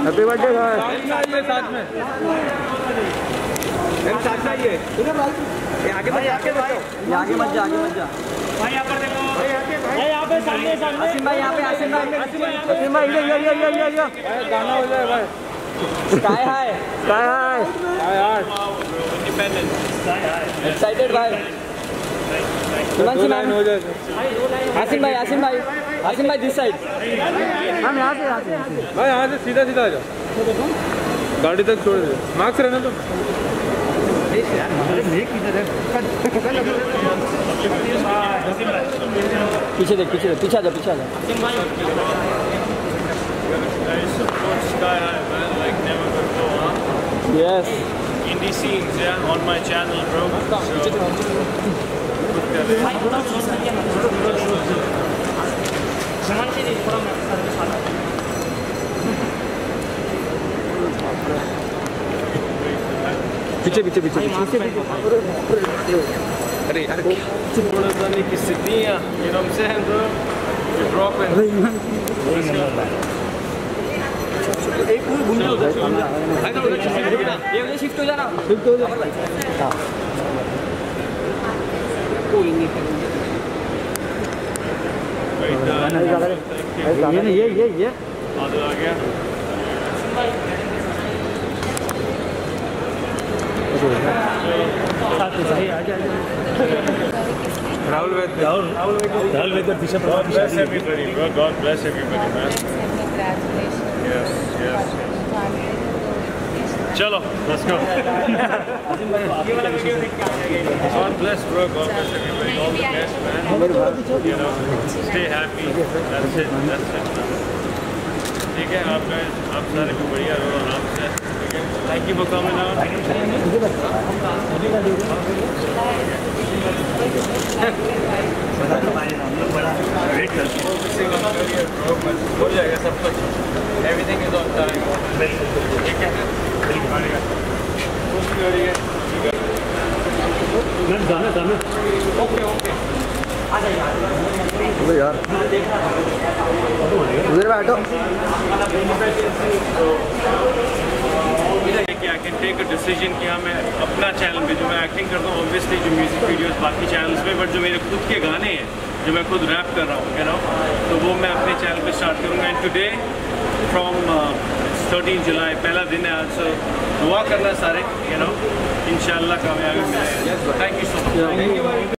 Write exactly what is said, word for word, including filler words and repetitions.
Happy birthday भाई। साथ में साथ में साथ में ये आगे मत जा, आगे आगे मत जा, आगे मत जा भाई। यहाँ पर देखो भाई, यहाँ पे सामने सामने आसिम भाई, यहाँ पे आसिम भाई, आसिम भाई ये ये ये ये ये गाना हो जाए भाई। Sky high, sky high, sky high, independence, excited भाई। लाइन हो जाए आसिम भाई, आसिम भाई, आसिम भाई दिस साइड। हम यहाँ से यहाँ से भाई, यहाँ से सीधा सीधा आ जाओ, गाड़ी तक छोड़ दे। मार्क्स रहना तो पीछे देख, पीछे देख, पीछे आ जा, पीछे आ जा। Yes. Indie scenes, yeah, on my channel, bro. So, पीछे पीछे पीछे अरे यार थोड़ा सा नहीं की स्थितियाँ, you know what I'm saying, bro? You're dropping. एक पूरी घूमने हो जाए। ये उधर शिफ्ट हो जाना, शिफ्ट हो जा। हाँ। कोई नहीं। ये नहीं, ये ये ये। आगे आ गया। सही आ जा। राहुल वेद, Rahul, Rahul, Rahul Veda Disha. God bless everybody, bro. God bless everybody, man. Yes, yes. Chalo, let's go. God bless, bro. God bless everybody. All the best, man. You know, stay happy. That's it. That's it. ठीक है, आप आप सारे को बढ़िया रहो, आराम से। Thank you for coming out. हो जाएगा सब कुछ। Everything is on time. ठीक है, जाना जाना। Okay okay. अबे यार उधर बैठो। I can take a decision कि हाँ मैं अपना चैनल पे जो मैं एक्टिंग करता हूँ, ऑब्वियसली जो म्यूजिक वीडियोस बाकी चैनल्स पे, बट जो मेरे खुद के गाने हैं जो मैं खुद रैप कर रहा हूँ, यू नो, तो वो मैं अपने चैनल पे स्टार्ट करूँगा। And today from thirteen July पहला दिन है आज, सो दुआ करना सारे, यू नो, इंशाल्लाह कामयाबी मिलेगी। Thank you so much.